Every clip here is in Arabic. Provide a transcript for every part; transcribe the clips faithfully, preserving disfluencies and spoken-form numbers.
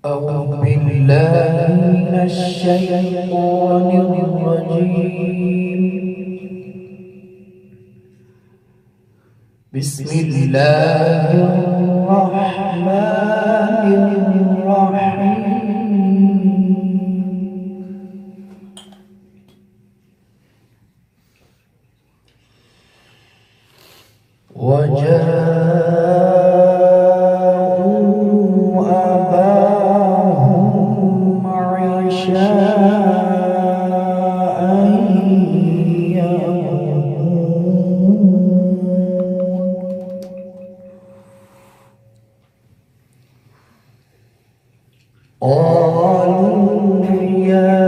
أعوذ بالله من الشيطان الرجيم. بسم الله الرحمن الرحيم. وجاءوا أباهم عشاء يبكون. قالوا يا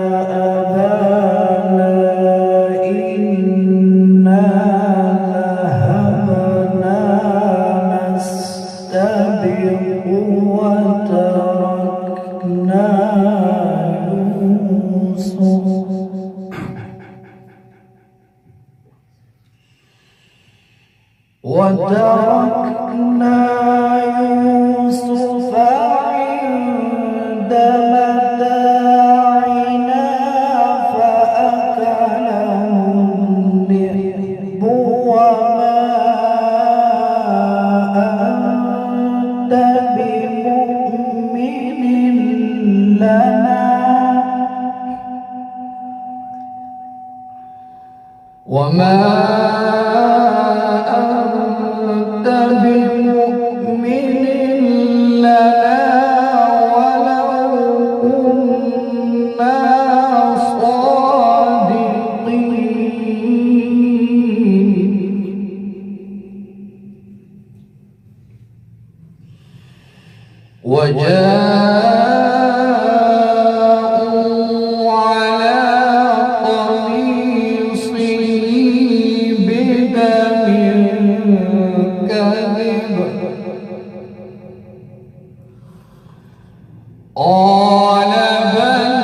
أبانا إنا ذهبنا نستبق وتركنا يوسف وتركنا يوسف عند متاعنا فأكله الذئب وما أنت بمؤمن لنا وما وجاءوا على قميصه بدم كذب قال بل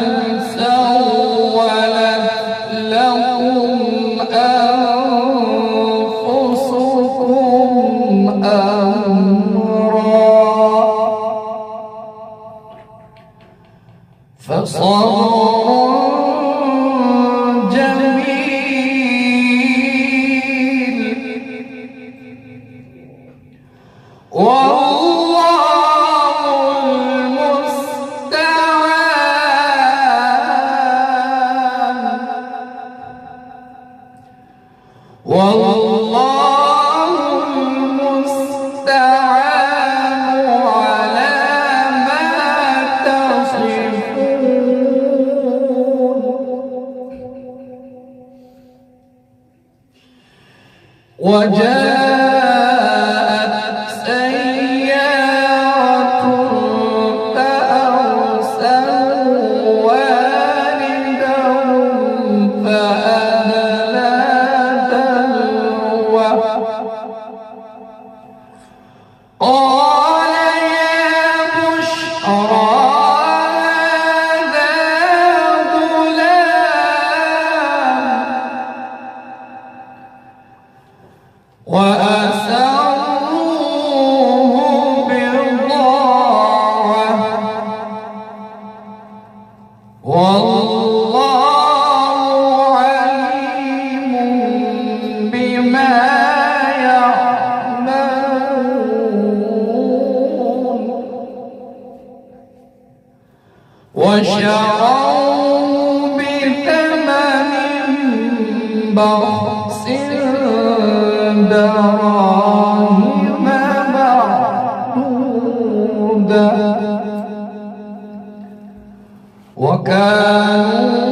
سولت لكم أنفسكم أمرا فصبر جميل والله المستعان والله المستعان على ما تصفون. وجاءت سيارة فأرسلوا والدهم فأدلى دلوه قال يا بشرى هذا غلام وأسروه بضاعة والله عليم بما يعملون. وشروا بثمن بخس دراهم معدودة وكانوا